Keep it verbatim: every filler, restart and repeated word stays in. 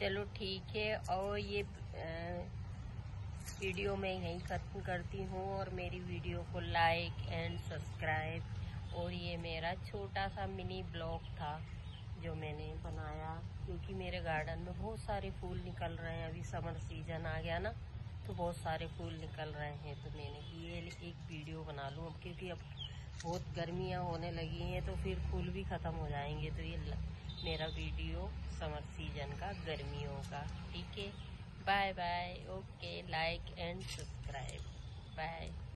चलो ठीक है, और ये वीडियो मैं यहीं ख़त्म करती हूँ। और मेरी वीडियो को लाइक एंड सब्सक्राइब। और ये मेरा छोटा सा मिनी ब्लॉग था जो मैंने बनाया, क्योंकि मेरे गार्डन में बहुत सारे फूल निकल रहे हैं। अभी समर सीजन आ गया ना, तो बहुत सारे फूल निकल रहे हैं, तो मैंने कि ये एक वीडियो बना लूँ अब, क्योंकि अब बहुत गर्मियाँ होने लगी हैं तो फिर फूल भी ख़त्म हो जाएंगे। तो ये मेरा वीडियो समर सीजन का, गर्मियों का। ठीक है, bye bye, okay, like and subscribe, bye.